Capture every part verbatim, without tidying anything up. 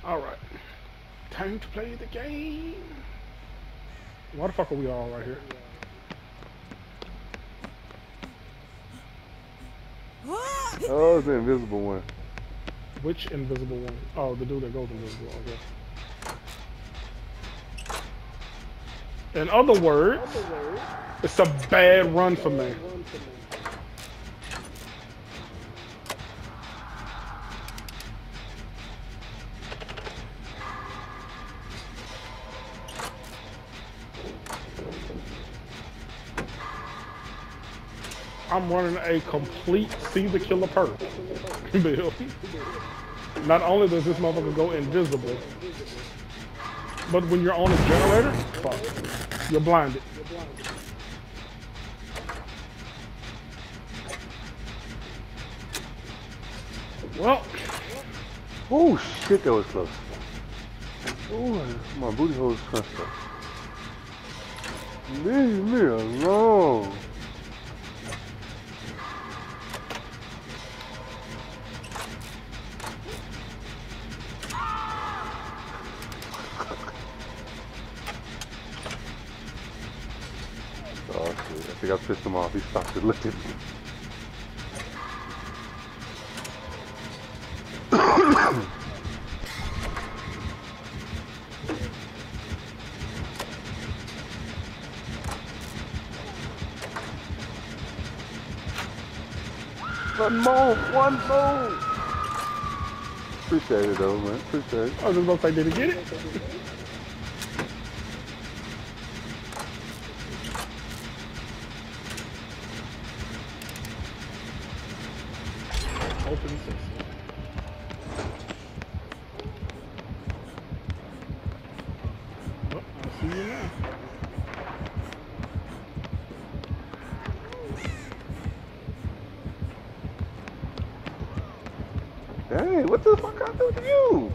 Alright. Time to play the game. Why the fuck are we all right here? Oh, it's the invisible one. Which invisible one? Oh, the dude that goes invisible, okay. In other words, it's a bad run for me. I'm running a complete see the killer perk build. Not only does this motherfucker go invisible, but when you're on a generator, fuck, you're blinded. Well, Oh shit, that was close. Oh, my booty hole is crushed up. Leave me alone. Oh shit, I think I pissed him off. He stopped to look at me. One more, one more. Appreciate it though, man. Appreciate it. I was just about to say, did he get it? Open six. Oh, I see you now. Dang, what the fuck I do to you?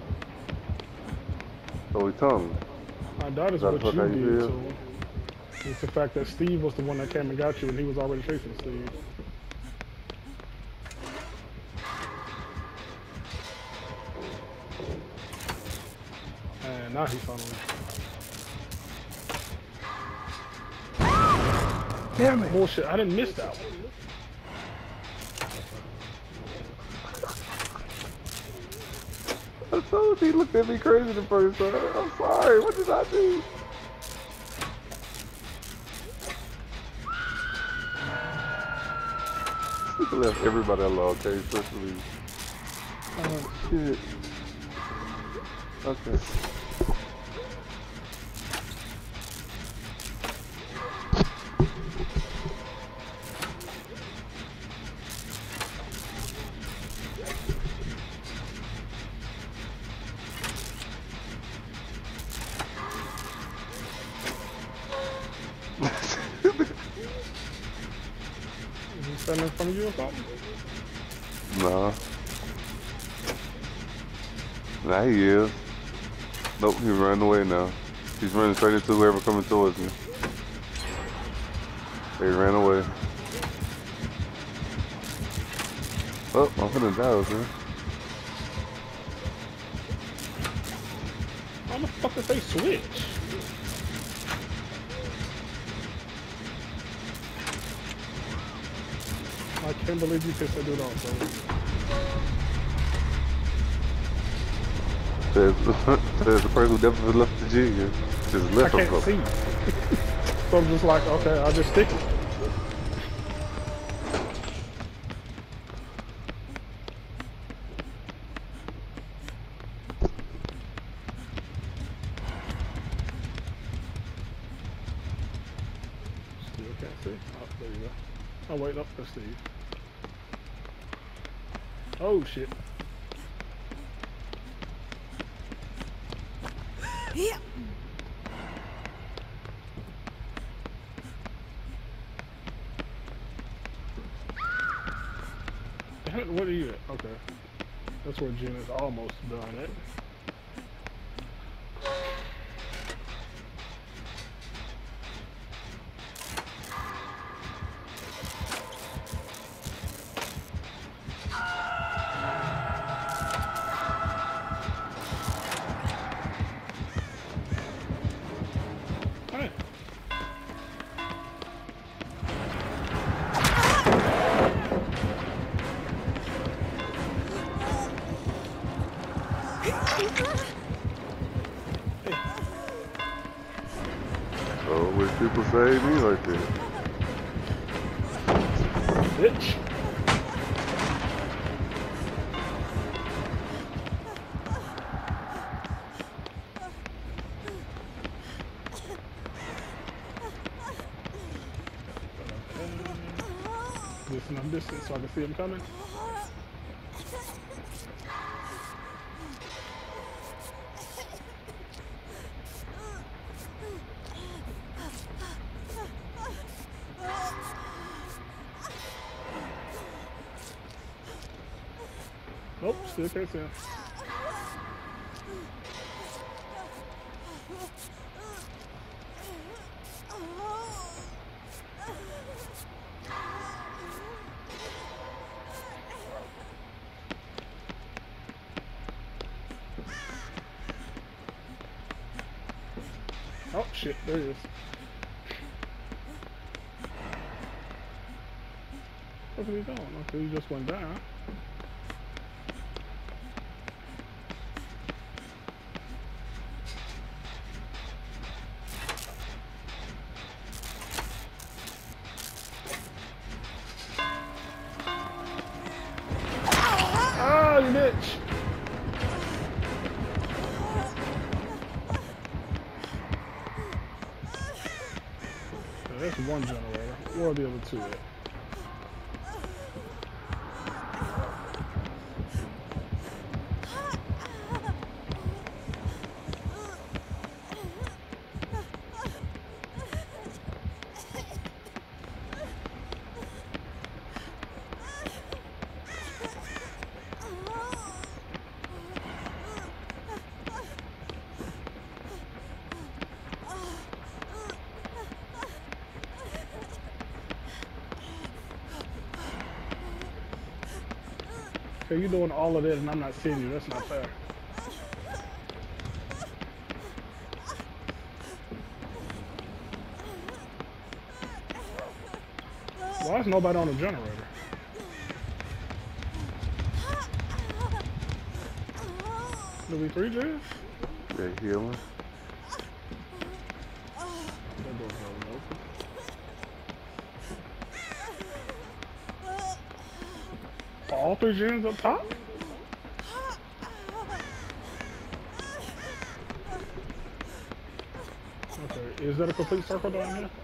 So he told me. I doubt it's That's what what you I did feel. to him. It's the fact that Steve was the one that came and got you, and he was already chasing Steve. And now he's following. Damn it. Bullshit, I didn't miss that one. I told you he looked at me crazy the first time. I'm sorry, what did I do? He left everybody alone, okay, especially. Oh shit. Okay. Is he standing in front of you or something? Nah. Nah, he is. Nope, he's running away now. He's running straight into whoever coming towards me. They ran away. Oh, I'm gonna die, man. How the fuck did they switch? I can't believe you pissed that dude off, bro. Says, says the person who definitely left the G. Just I left him. can't see. So I'm just like, okay, I'll just stick it. Still can't see. Oh, there you go. Oh, wait, up, that's Steve. Oh, shit. Yeah. What are you at? Okay. That's where Jen is almost done at. save me like that. Bitch. This enough distance so I can see him coming. Nope, still can't see him. Oh shit, there he is. What are we doing? Okay, he just went down. Ah, you bitch! That's one generator. Where are the other two at? Okay, you're doing all of this and I'm not seeing you. That's not fair. Why is nobody on the generator? Do we three gens? They're healing. That door's already open. All three gens up top? Okay, is that a complete circle down here?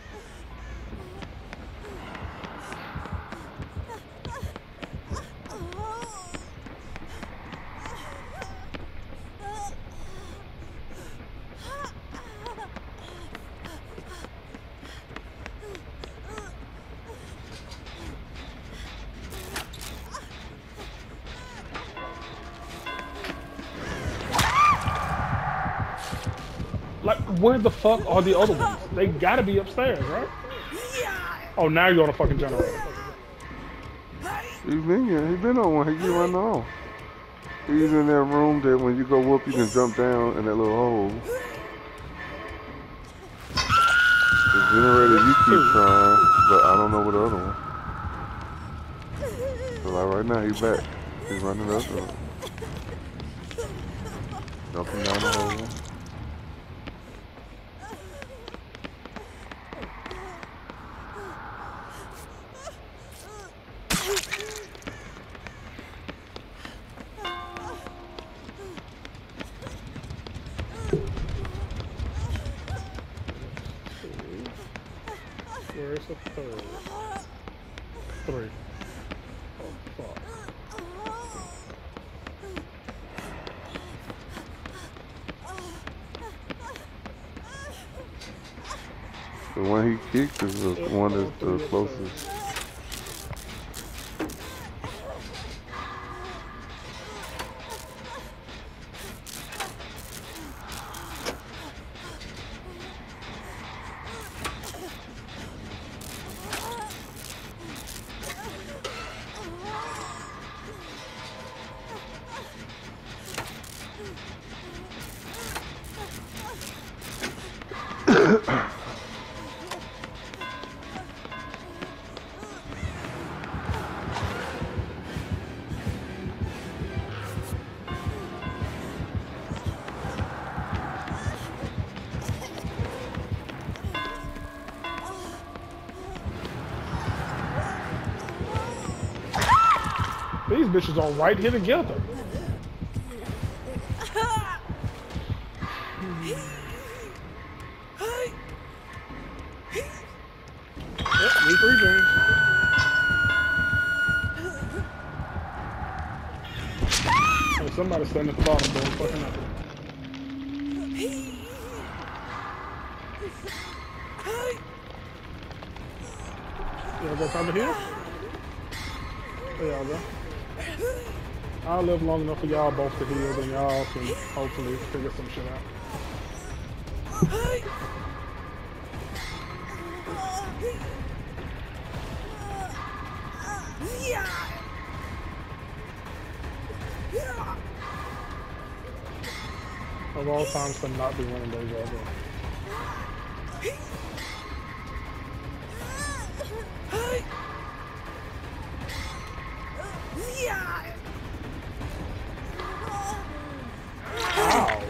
Like, where the fuck are the other ones? They gotta be upstairs, right? Oh, now you're on a fucking generator. He's been here. He's been on one. He keep running off. He's in that room that when you go whoop, you can jump down in that little hole. The generator, you keep trying, but I don't know what the other one. So like right now, he's back. He's running up. So jumping down the hole. Where's the third? Three. Oh, fuck. The one he kicked is the one that's the closest. these bitches are right here together. Yep, we free James. Hey, somebody's standing at the bottom, boy. Fucking up. Y'all got time to heal? There y'all go. I'll live long enough for y'all both to heal, then y'all can hopefully figure some shit out. Of all times to not be one of those other. Ow.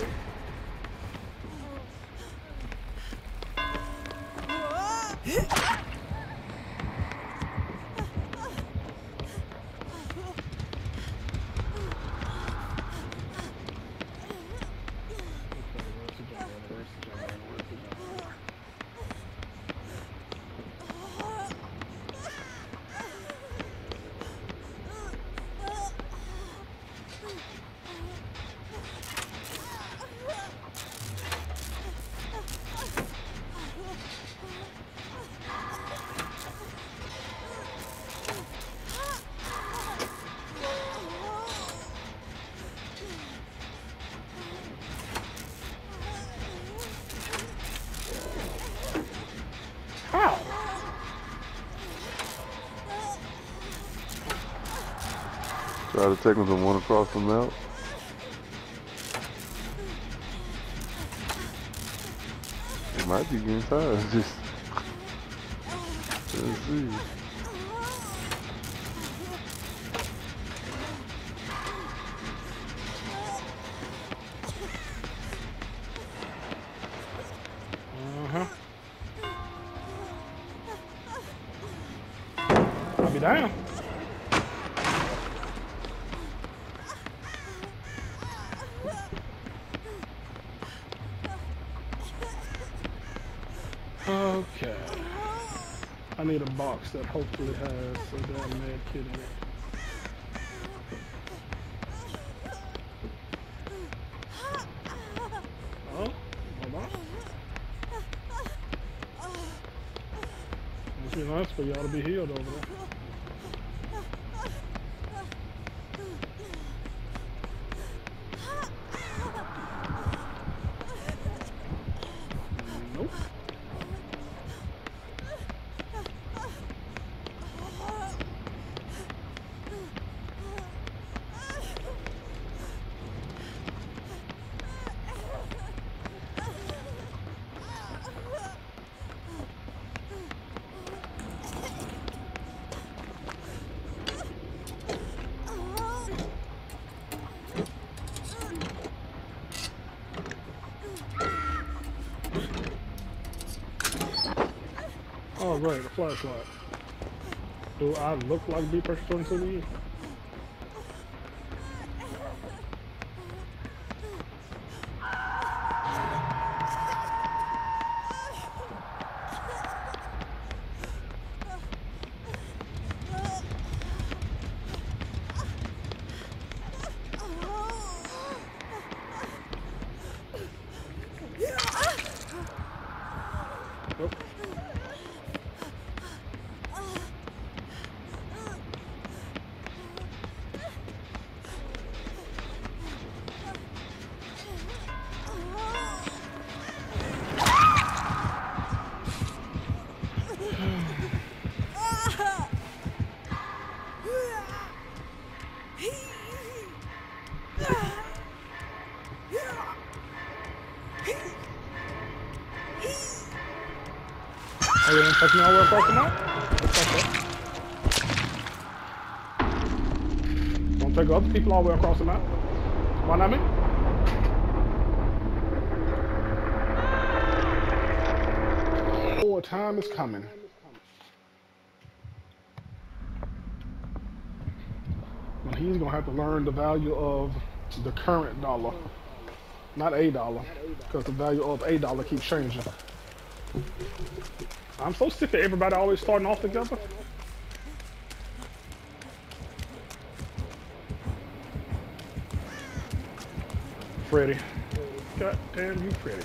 How? Try to take them to one across the map. It might be getting tired. Just let's see. Uh-huh. I'll be down. Okay. I need a box that hopefully has a damn med kit in it. Oh, hold on. Must be nice for y'all to be healed over there. Nope. Oh, right, a flashlight. Do I look like B pressure twenty-two to you? Nope. Are you gonna take me all the way across the map? Don't take other people all the way across the map. Why not me? Oh, time is coming. When he's gonna have to learn the value of the current dollar, not a dollar, because the value of a dollar keeps changing. I'm so sick of everybody always starting off together. Freddy. God damn you, Freddy.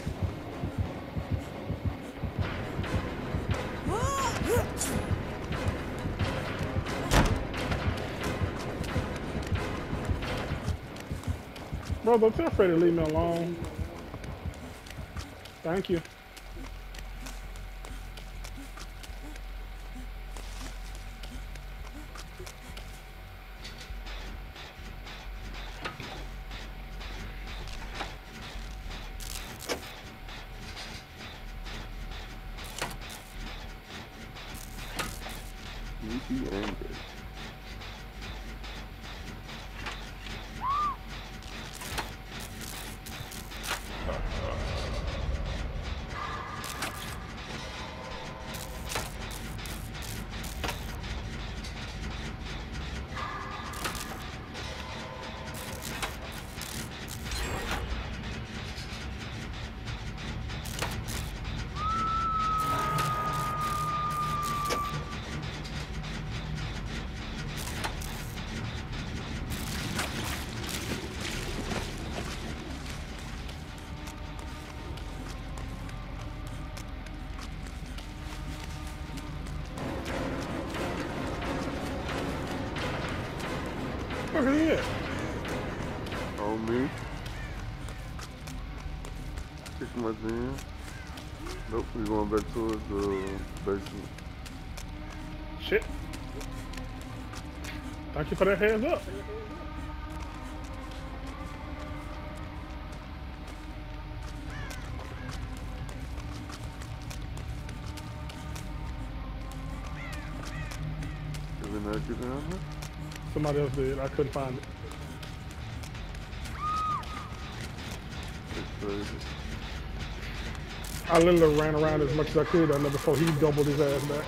Brother, tell Freddy to leave me alone. Thank you. You be angry. Look at it. On me. Kick my in. Nope, we're going back towards the basement. Shit. Thank you for that heads up. Did we not get down here? Somebody else did. I couldn't find it. It's crazy. I literally ran around as much as I could on there before he doubled his ass back.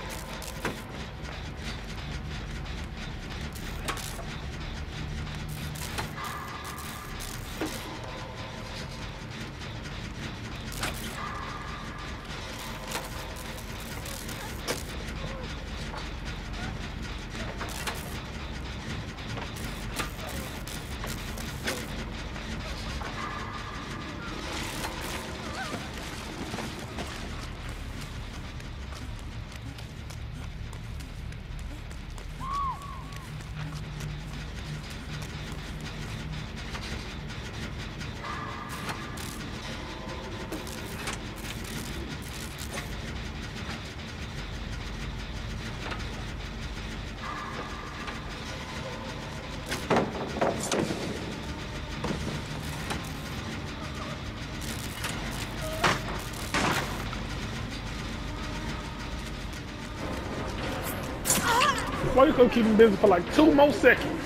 Why you gonna keep him busy for like two more seconds?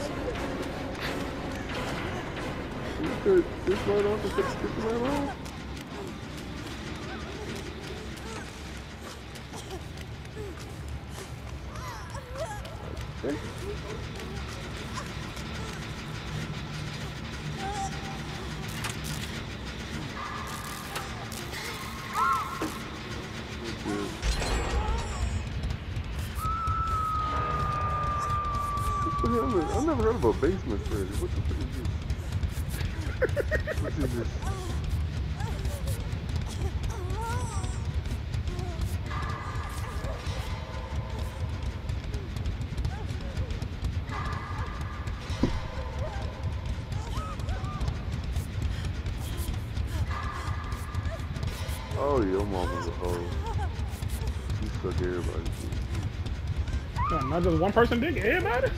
You could this right off and just stick right on. Okay. I never heard of a basement Freddy. What the fuck is this? What is this? Oh, your mama's a hoe. She suck everybody. No, not just one person dick, everybody.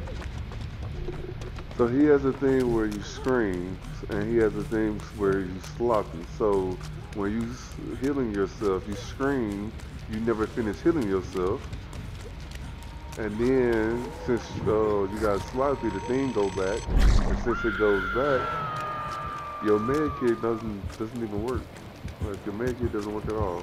So he has a thing where you scream, and he has a thing where you sloppy. So when you healing yourself, you scream, you never finish healing yourself. And then, since uh, you got sloppy, the thing go back, and since it goes back, your med kit doesn't doesn't even work. Like your med kit doesn't work at all.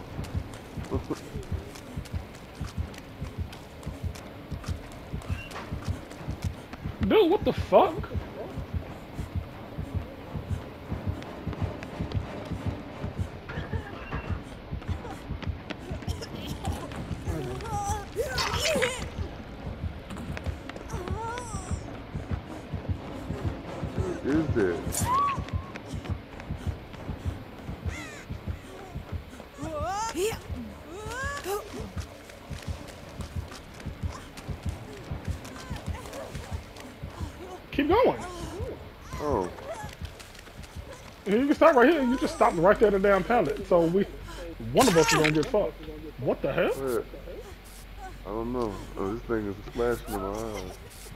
Dude, what the fuck? What is that? Keep going. Oh. You can stop right here. You just stopped right there at the damn pallet. So we, one of us is gonna get fucked. What the hell? What? I don't know. Oh, this thing is flashing in my eyes.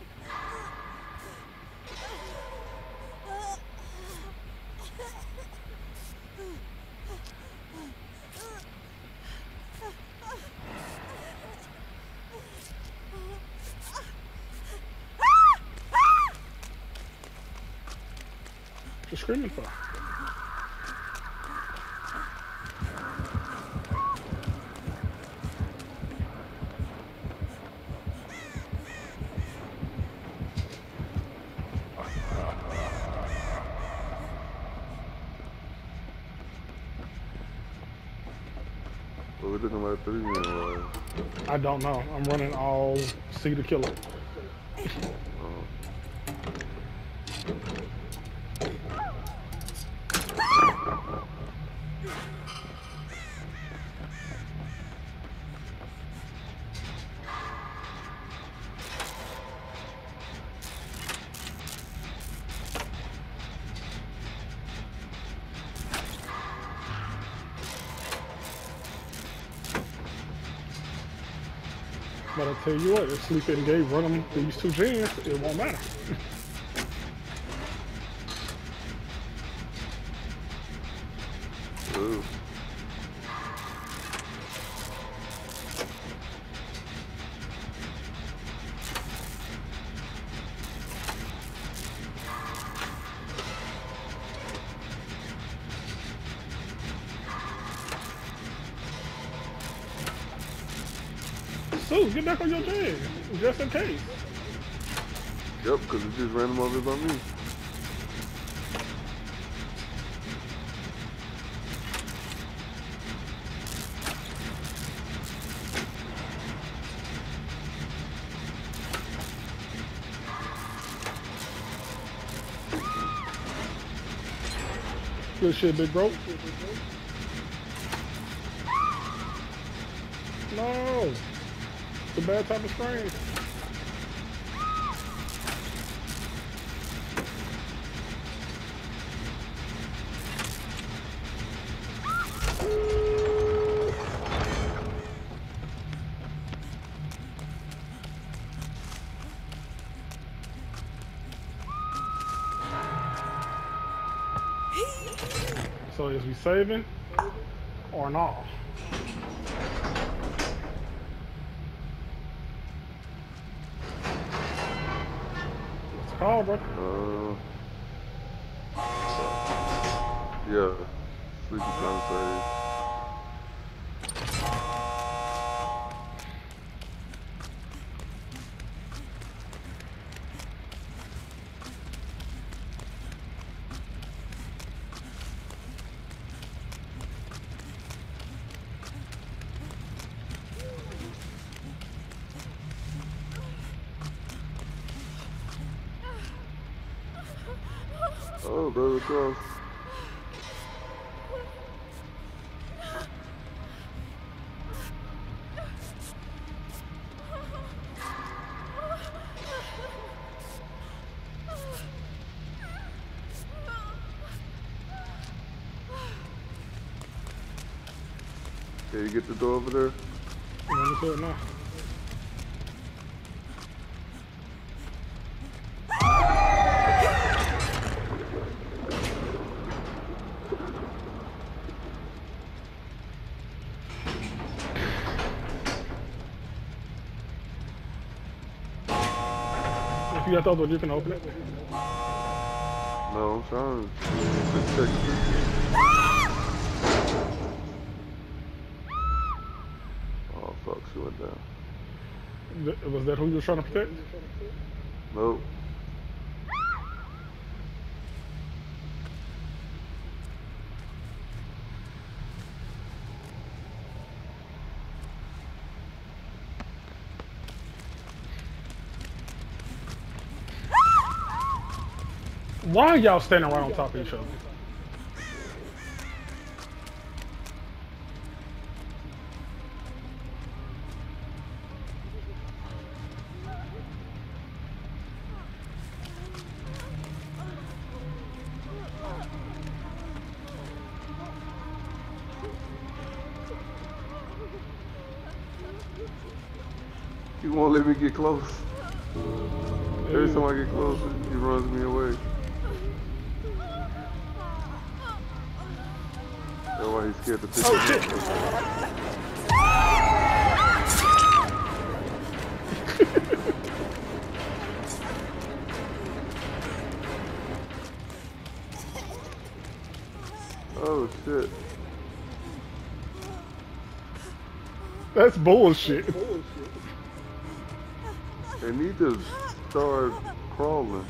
What you screaming for? Well, we're looking like three man. I don't know. I'm running all see the killer. Oh. But I tell you what, if Sleep and Gabe run them these two gens, it won't matter. Ooh. Sue, get back on your gen, just in case. Yep, because it just ran them over by me. Good shit, big bro. No. It's a bad type of screen. So is we saving or not? What's it called, bro? Uh, yeah. Sleepy trying to save. Oh, brother, cross. Can you get the door over there? I'm gonna do it now. If you got the other one, you can open it. No, I'm trying to check this. Oh, fuck, she went down. Th- Was that who you were trying to protect? Nope. Why are y'all standing right on top of each other? He won't let me get close. Every time I get close, he runs me away. That's why he's scared to pick Oh, me shit. up. Oh shit. That's bullshit. They need to start crawling.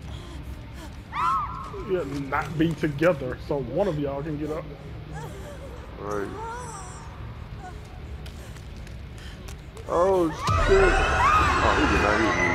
Yeah, not be together, so one of y'all can get up. Right. Oh shit. Oh, he did not hit me.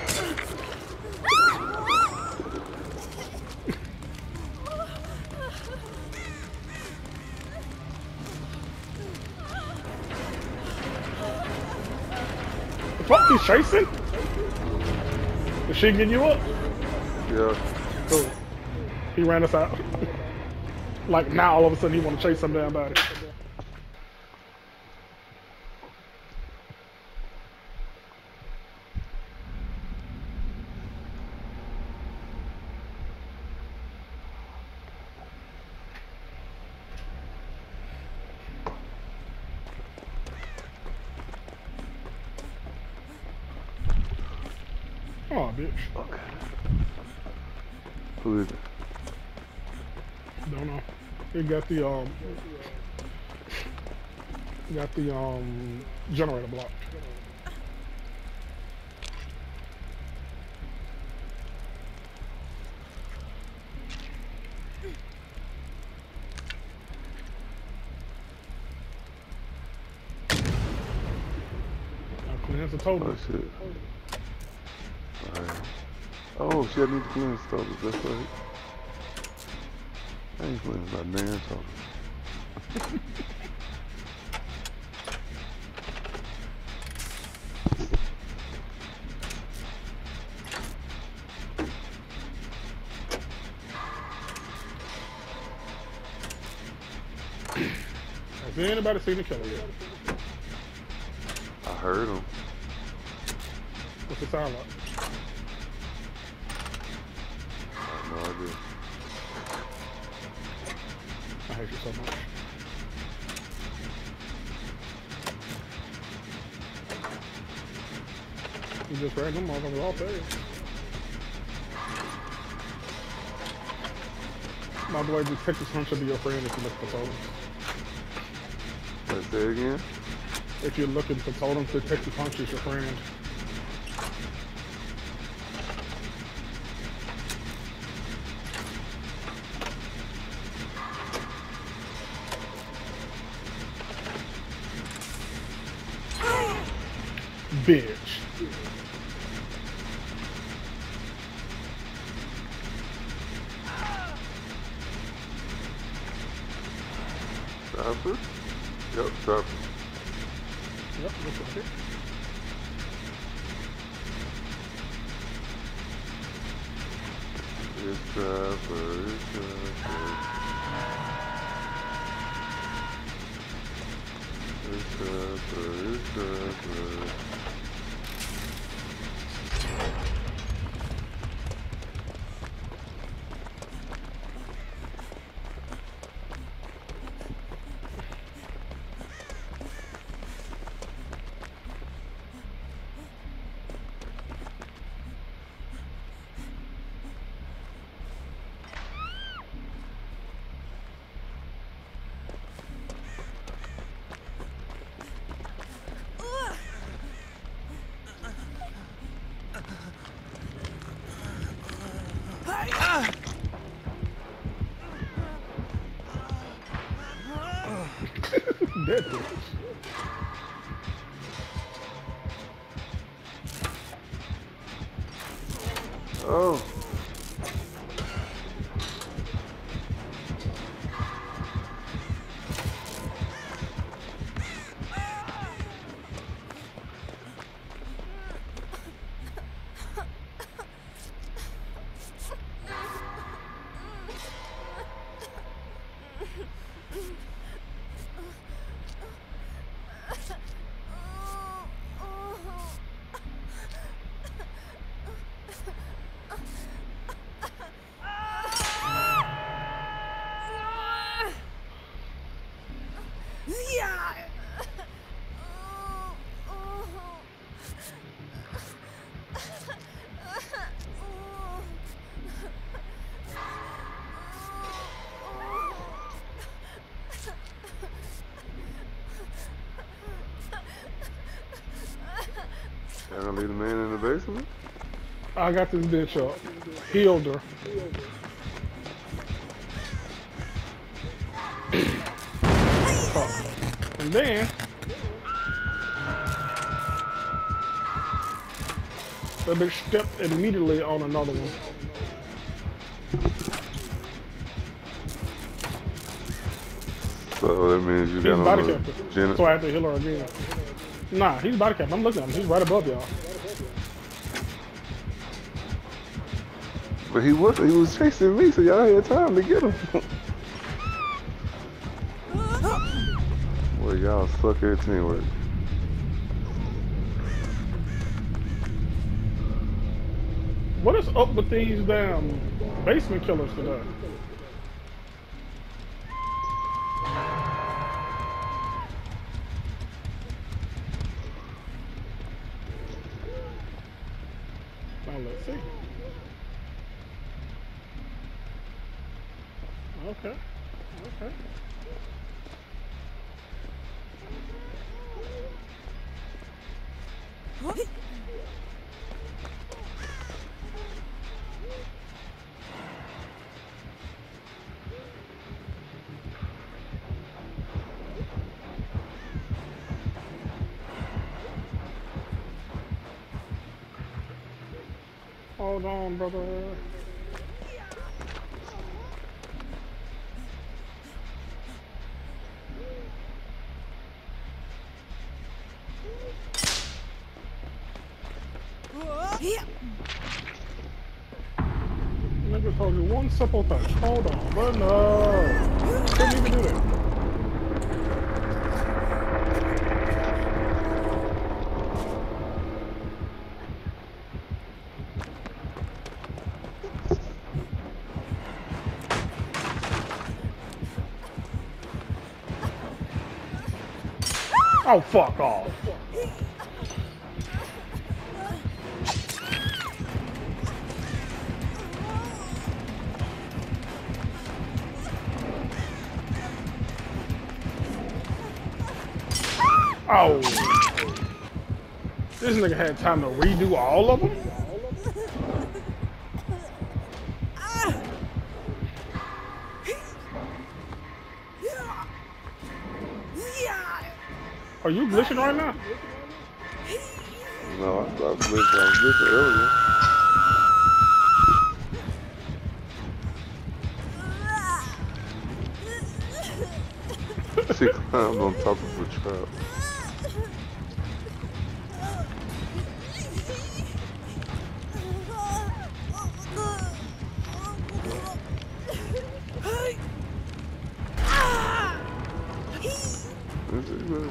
The fuck, he's chasing? Is she getting you up? Yeah. Cool. He ran us out. Like now, all of a sudden, he want to chase some damn body. Oh, bitch. Okay. Who is it? Don't know. He got the um. Got the um generator block. Now cleanse the total. Oh shit. Alright. Oh shit, I need to cleanse totals, that's right. I ain't cleansed my damn totals. Has anybody seen the killer yet? I heard him. What's it sound like? I have no idea. I hate you so much. You just ran them motherfuckers off there. By the way, Detective Hunt should be your friend if you look for totems. Let's say it again. If you're looking for totems, Detective Hunt is your friend. Bitch. Trapper? Yep, Trapper. Yep, looks like it. It's Trapper, it's Trapper. It's Trapper, it's Trapper. Dead bitch. Oh. Y'all gonna leave the man in the basement? I got this bitch up. Healed her. Oh. And then that bitch stepped immediately on another one. So that means you He's got body on the capped. gen- So I have to heal her again. Nah, he's body capped. I'm looking at him. He's right above y'all. But he was he was chasing me, so y'all had time to get him. Well, y'all suck at teamwork. What is up with these damn basement killers today? Now let's see. Okay. Okay. Hold on, brother. Nigga told you one simple thing. Hold on, but no. Couldn't even do that. Oh, fuck off. Oh. This nigga had time to redo all of them? Are you glitching right now? No, I stopped glitching. I was glitching earlier. She climbed on top of a trap. Is it good?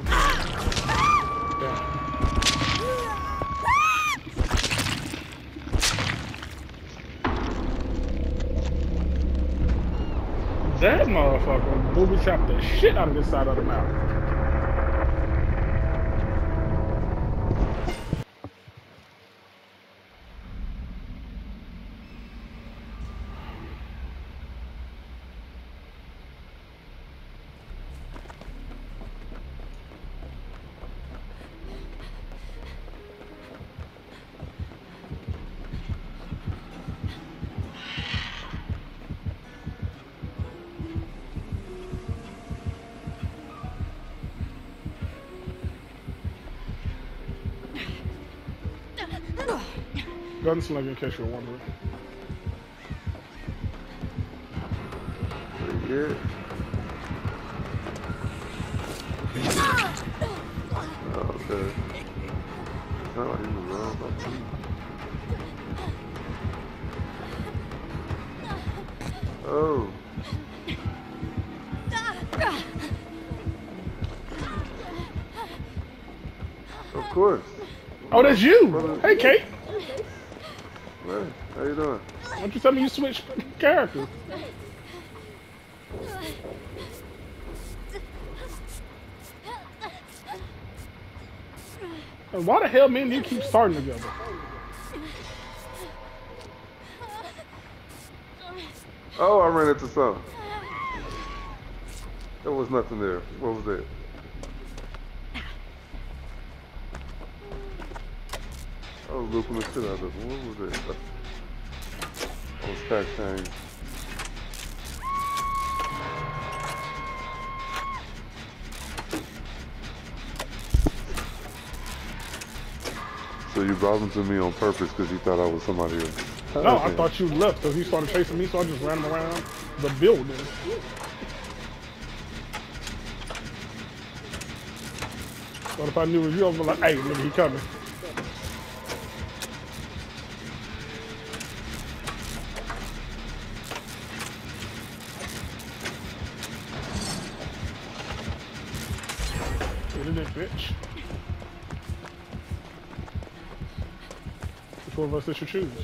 That motherfucker booby trapped the shit out of this side of the mouth. Gunslinger, in case you're wondering. Yeah. Oh, okay. Sound like he was wrong about me. Oh. Of course. Oh, that's you! Hey, Kate! Hey, how you doing? Why don't you tell me you switched characters? And why the hell me and you keep starting together? Oh, I ran into something. There was nothing there. What was that? I was looking the shit out of it. What was it? Oh, stack change. So you brought him to me on purpose because you thought I was somebody else. No, I thought you left because he started chasing me, so I just ran him around the building. But if I knew it was you, I was like, hey, nigga, he coming. Get in it, bitch. Which one of us did you choose?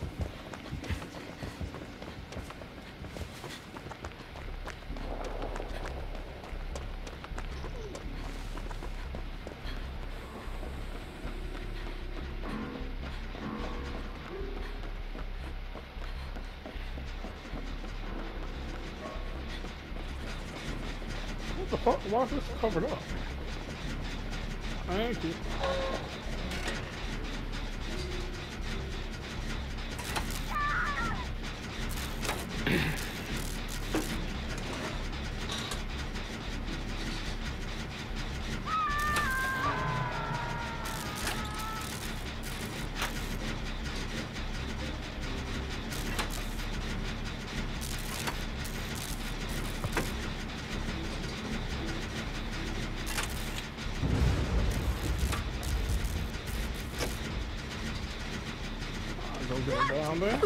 What the fuck? Why is this covered up? Thank you. Go get down there.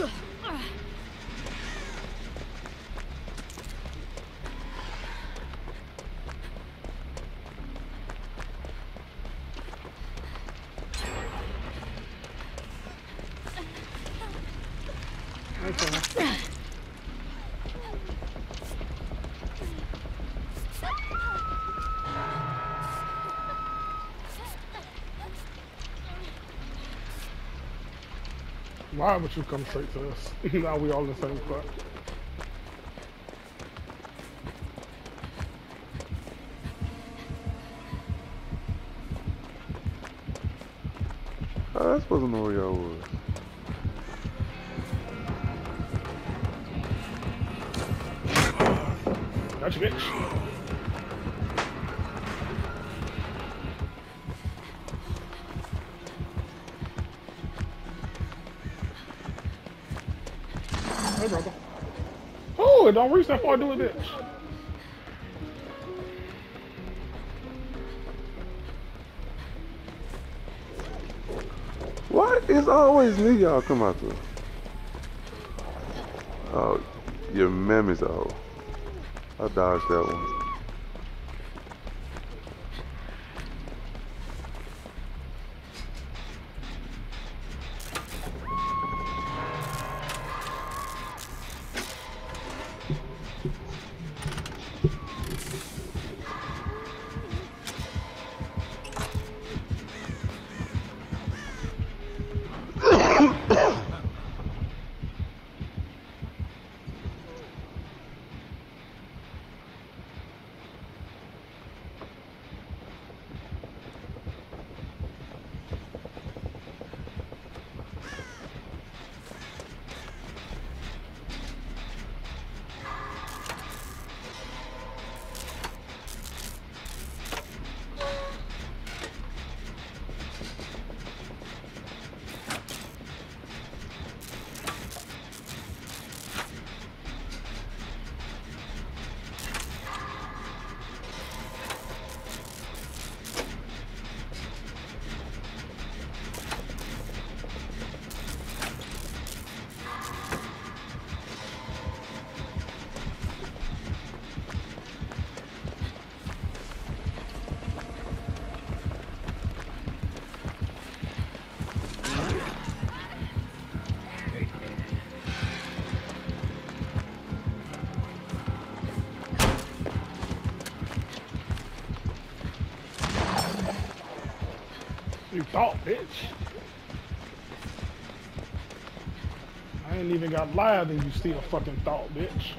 Okay. Why would you come straight to us? Now we all in the same spot. I was supposed to know where y'all was. Gotcha, bitch. Hey, brother. Oh, it don't reach that far, do it, bitch. Why is always me y'all come out to? Oh, your mammy's out. I dodged that one. You thought, bitch. I ain't even got live and you still fucking thought, bitch.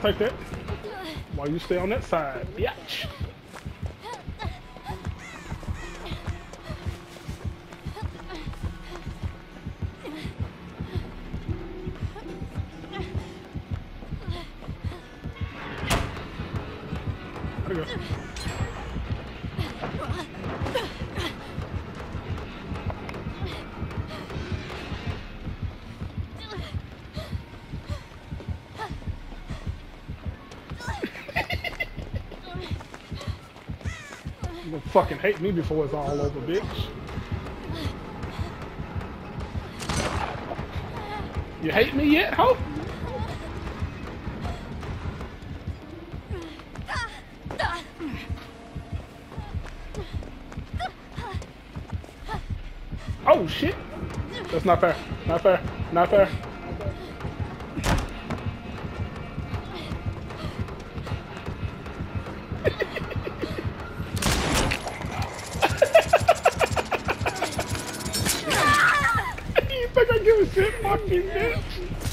take that. While you stay on that side, bitch. There you go. You gonna fucking hate me before it's all over, bitch. You hate me yet, ho? Oh shit! That's not fair. Not fair. Not fair. You think I give a shit, fucking bitch?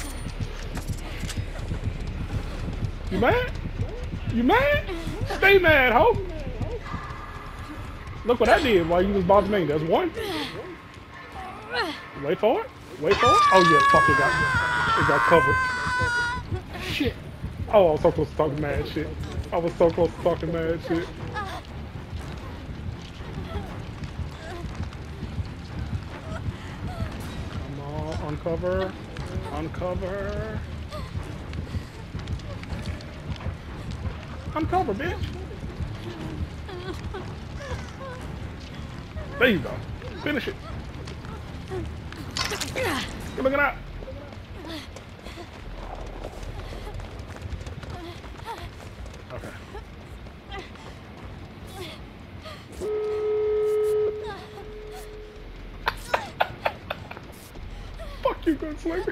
You mad? You mad? Stay mad, ho! Look what I did while you was bothering me. That's one. Wait for it. Wait for it. Oh yeah, fuck, it got it got covered. Shit. Oh, I was so close to talking mad shit. I was so close to talking mad shit. Come on, uncover. Uncover. Uncover, bitch. There you go. Finish it. You're looking out. Okay. Fuck you, Gunslinger.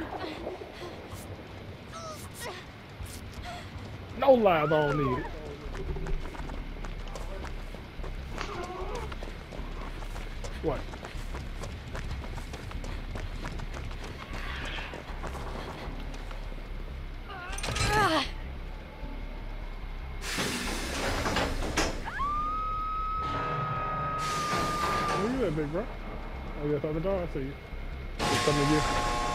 No lies, I don't need it. What? Where you at, big bro? Oh, you're at the other door? I see you. It's coming to you.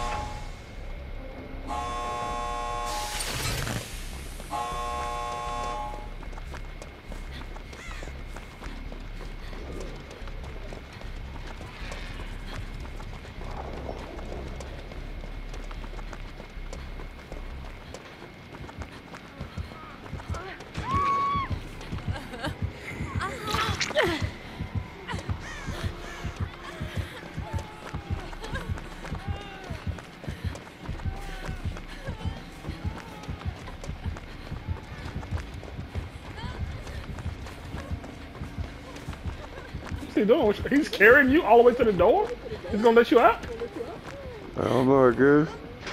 What's he doing? He's carrying you all the way to the door? He's gonna let you out? I don't know, I guess.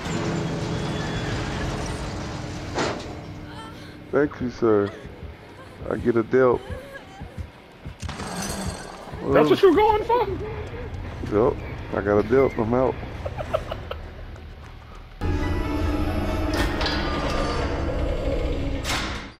Thank you, sir. I get a dealt. That's what you were going for? Yep, I got a dealt. I'm out.